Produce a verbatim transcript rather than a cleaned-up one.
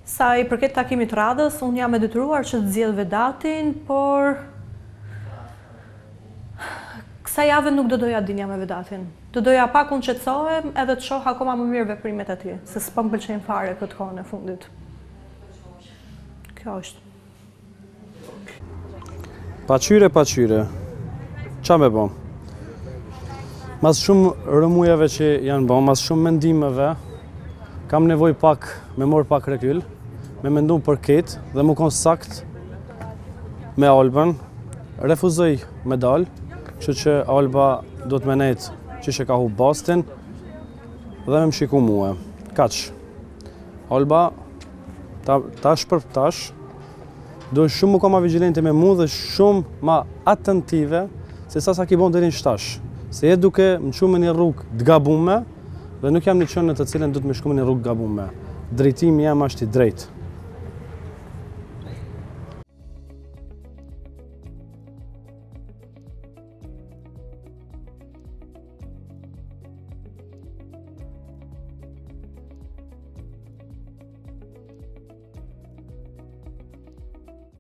Sa i përket takimit radhës, unë jam e detyruar që të zgjedh Vedatin, por kësa javë nuk do doja dinja me Vedatin. Do doja pak unë qetësohem edhe të shoh akoma më mirë veprimet e tij, se s'po më pëlqejnë fare këtë kohën e fundit. Kjo është. Paçyre, paçyre. Qa me bom? Mas shumë rëmujave që janë bom, mas shumë mendimeve, kam nevoj pak me mor pak rekyl, me mendu për ketë dhe më konë sakt me Albën. Refuzoj me dalë, që që Alba do të menet që që ka hu bastin dhe me më shiku muë. Kaq. Alba, ta, tash për tash, do shumë më ka ma vigilente me mu dhe shumë ma attentive se sa sa ki bon dherin shtash. Se jetë duke më qume një rrugë të gabume dhe nuk jam një qënë në të cilën du të me shkume një rrugë gabume. Drejtimi jam ashtë i drejtë.